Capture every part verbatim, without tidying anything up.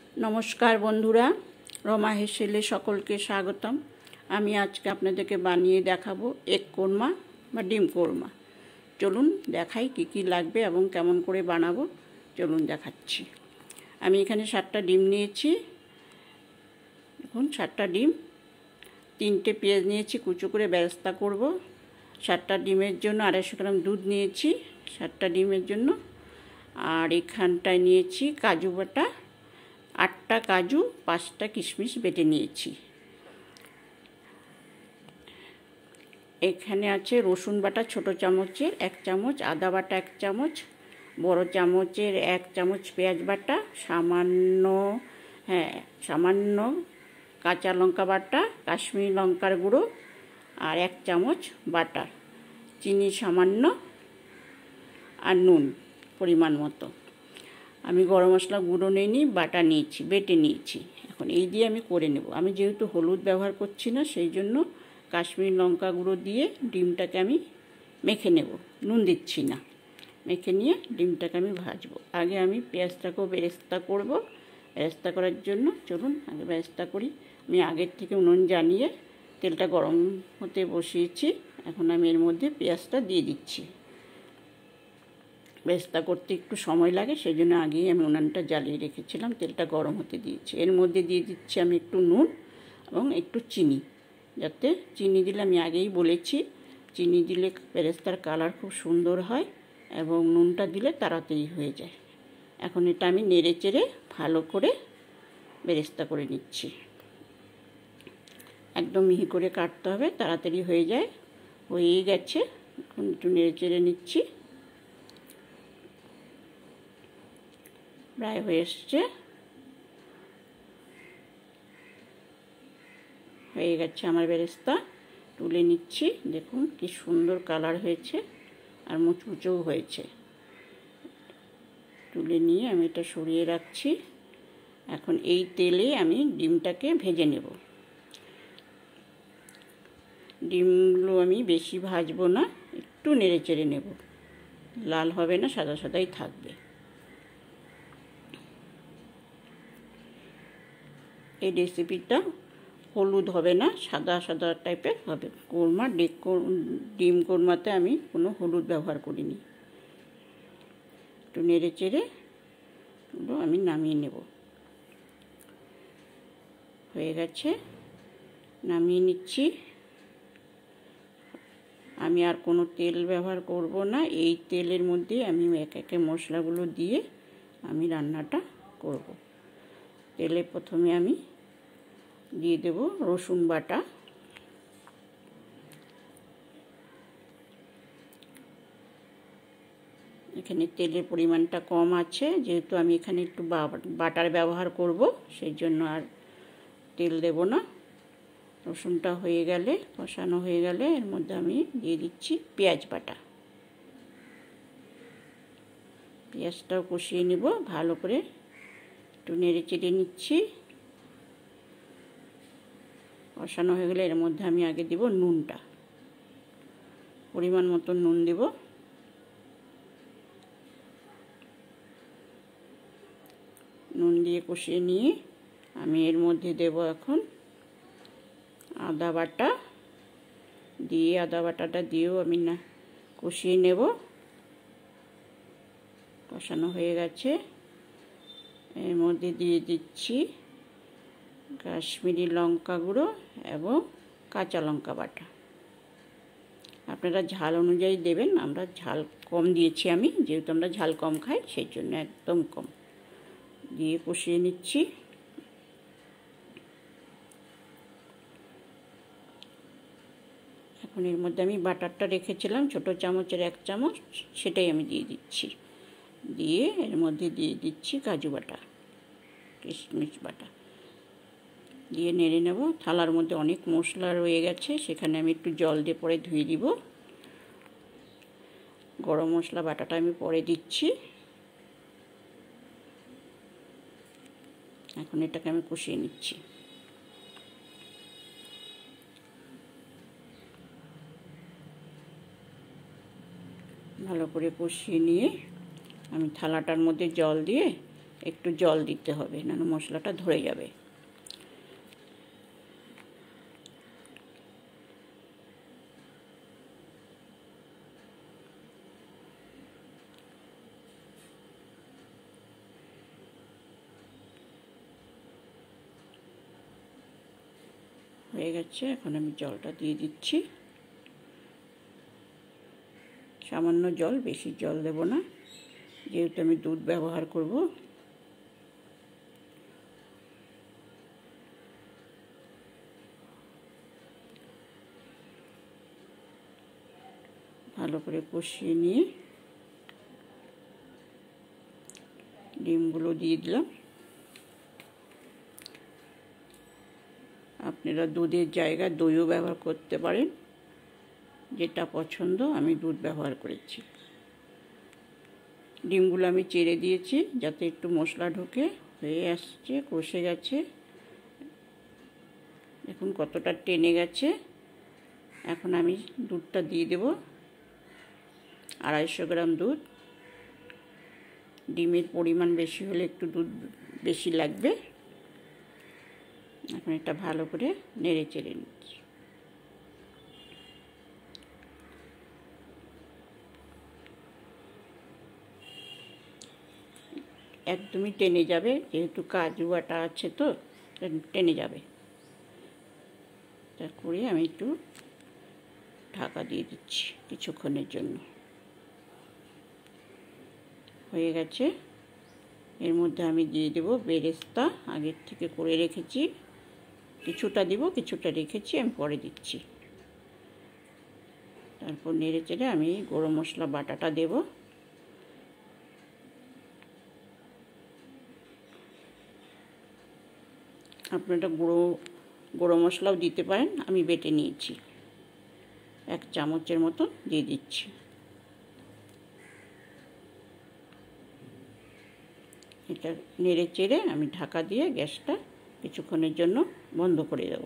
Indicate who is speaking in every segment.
Speaker 1: नमस्कार बंधुरा रमा हेसेले सकलके स्वागतम। आमी आज के आपनादेरके बानिये देखाबो एग कोरमा बा डिम कोरमा। चलुन देखाई कि कि लागबे एबं केमन करे बानाबो। चलुन देखाच्छि। आमी एखाने सातटा डिम नियेछि। देखुन सातटा डिम, तीनटे पेঁয়াজ नियेछि कुचो करे बेरेस्ता करब। सातटा डिमेर जोन्नो आढ़ाईशो ग्राम दूध नियेछि सातटा डिमेर जोन्नो। और एखानटाय नियेछि काजू बाटा, आठटा काजू, पाँचटा किशमिश बेटे नियेछि। एखाने आछे रसुन बाटा छोटो चामचेर एक चामच, आदा बाटा एक चामच, बड़ो चामचेर एक चामच पेঁয়াজ बाटा, सामान्य हाँ सामान्य काँचा लंका बाटा, काश्मीरी लंकार गुड़ो और एक चामच बाटार, चीनी सामान्य और नुन परिमाण मतो। आमी गरम मशला गुड़ो निइनि, बाटा निয়েছি, बेटे निয়েছি। এখন এই দিয়ে আমি করে নেব। আমি যেহেতু হলুদ ব্যবহার করছি না সেই জন্য কাশ্মীরি লঙ্কা গুঁড়ো দিয়ে ডিমটাকে আমি মেখে নেব, নুন দিচ্ছি না। মেখে নিয়ে ডিমটাকে আমি ভাজবো। আগে আমি পেঁয়াজটাকেও বেরেস্তা করব। বেরেস্তা করার জন্য চলুন আগে বেরেস্তা করি। আমি আগের থেকে নুন জানিয়ে তেলটা গরম হতে বসিয়েছি। এখন আমি এর মধ্যে পেঁয়াজটা দিয়ে দিচ্ছি। বেরেস্তা করতে একটু সময় লাগে সেই জন্য আগেই আমি উনানটা জ্বালিয়ে রেখেছিলাম, তেলটা গরম হতে দিয়েছি। এর মধ্যে দিয়ে দিচ্ছি আমি একটু নুন এবং একটু চিনি, যাতে চিনি দিলে আমি আগেই বলেছি চিনি দিলে বেরেস্তার কালার খুব সুন্দর হয় এবং নুনটা দিলে তাড়াতাড়ি হয়ে যায়। এখন এটা আমি নেড়ে চেড়ে ভালো করে বেরেস্তা করে নিচ্ছি। একদম মিহি করে কাটতে হবে, তাড়াতাড়ি হয়ে যায়। হয়েই গেছে, এখন একটু নেড়ে চেড়ে নিচ্ছি। প্রায় হয়ে এসছে, হয়ে গেছে আমার বেরেস্তা। তুলে নিচ্ছি। দেখুন কি সুন্দর কালার হয়েছে আর মুচমুচেও হয়েছে। তুলে নিয়ে আমি এটা সরিয়ে রাখছি। এখন এই তেলে আমি ডিমটাকে ভেজে নেব। ডিমগুলো আমি বেশি ভাজবো না, একটু নেড়ে চেড়ে নেব। লাল হবে না, সাদা সাদাই থাকবে। এই রেসিপিটা হলুদ হবে না, সাদা সাদা টাইপের হবে। কোরমা ডিম কোরমাতে আমি কোনো হলুদ ব্যবহার করিনি। একটু নেড়ে চেড়ে আমি নামিয়ে নেব। হয়ে গেছে, নামিয়ে নিচ্ছি। আমি আর কোনো তেল ব্যবহার করব না। এই তেলের মধ্যে আমি এক একে মশলাগুলো দিয়ে আমি রান্নাটা করব। তেলে প্রথমে আমি দিয়ে দেব রসুন বাটা, এখানে তেলের পরিমাণটা কম আছে যেহেতু আমি এখানে একটু বাটার ব্যবহার করব সেই জন্য আর তেল দেব না। রসুনটা হয়ে গেলে, কষানো হয়ে গেলে এর মধ্যে আমি দিয়ে দিচ্ছি পেঁয়াজ বাটা। পেঁয়াজটাও কষিয়ে নিব ভালো করে, একটু নেড়ে চেড়ে নিচ্ছি। কষানো হয়ে গেলে এর মধ্যে আমি আগে দেব নুনটা, পরিমাণ মতো নুন দেব। নুন দিয়ে কষিয়ে নিয়ে আমি এর মধ্যে দেব এখন আদা বাটা। দিয়ে আদা বাটাটা দিয়েও আমি না কষিয়ে নেব। কষানো হয়ে গেছে, এর মধ্যে দিয়ে দিচ্ছি কাশ্মীরি লঙ্কা গুঁড়ো এবং কাঁচা লঙ্কা বাটা। আপনারা ঝাল অনুযায়ী দেবেন, আমরা ঝাল কম দিয়েছি আমি, যেহেতু আমরা ঝাল কম খাই সেই জন্য একদম কম দিয়ে কষিয়ে নিচ্ছি। এখন এর মধ্যে আমি বাটারটা রেখেছিলাম ছোটো চামচের এক চামচ, সেটাই আমি দিয়ে দিচ্ছি। দিয়ে এর মধ্যে দিয়ে দিচ্ছি কাজু বাটা, কিশমিশ বাটা দিয়ে নেড়ে নেব। থালার মধ্যে অনেক মশলা রয়ে গেছে, সেখানে আমি একটু জল দিয়ে পরে ধুয়ে দিব। গরম মশলা বাটাটা আমি পরে দিচ্ছি। এখন এটাকে আমি কষিয়ে নিচ্ছি। ভালো করে কষিয়ে নিয়ে আমি থালাটার মধ্যে জল দিয়ে একটু জল দিতে হবে, নাহলে মশলাটা ধরে যাবে। হয়ে গেছে, এখন আমি জলটা দিয়ে দিচ্ছি। সামান্য জল, বেশি জল দেব না, যেহেতু আমি দুধ ব্যবহার করব। ভালো করে কষিয়ে নিয়ে ডিমগুলো দিয়ে দিলাম। আপনারা দুধের জায়গায় দইও ব্যবহার করতে পারেন, যেটা পছন্দ। আমি দুধ ব্যবহার করেছি। ডিমগুলো আমি চেড়ে দিয়েছি যাতে একটু মশলা ঢোকে। হয়ে আসছে, কষে গেছে, দেখুন কতটা টেনে গেছে। এখন আমি দুধটা দিয়ে দেব, আড়াইশো গ্রাম দুধ। ডিমের পরিমাণ বেশি হলে একটু দুধ বেশি লাগবে। এখন এটা ভালো করে নেড়ে চেড়ে নিচ্ছি। একদমই টেনে যাবে, যেহেতু কাজু বাটা আছে তো টেনে যাবে। তারপরে আমি একটু ঢাকা দিয়ে দিচ্ছি কিছুক্ষণের জন্য। হয়ে গেছে। এর মধ্যে আমি দিয়ে দেব বেরেস্তা, আগের থেকে করে রেখেছি। কিছুটা দিব, কিছুটা রেখেছি, আমি পরে দিচ্ছি। তারপর নেড়ে চেড়ে আমি গরম মশলা বাটাটা দেব। আপনারা গুঁড়ো গুঁড়ো মশলাও দিতে পারেন, আমি বেটে নিয়েছি। এক চামচের মতো দিয়ে দিচ্ছি। এটা নেড়ে চেড়ে আমি ঢাকা দিয়ে গ্যাসটা কিছুক্ষণের জন্য বন্ধ করে দেব।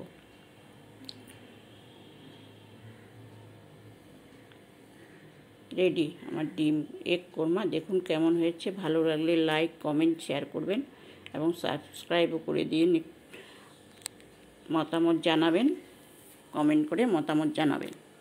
Speaker 1: রেডি আমার ডিম এগ কোরমা। দেখুন কেমন হয়েছে। ভালো লাগলে লাইক, কমেন্ট, শেয়ার করবেন এবং সাবস্ক্রাইবও করে দিয়ে মতামত জানাবেন। কমেন্ট করে মতামত জানাবেন।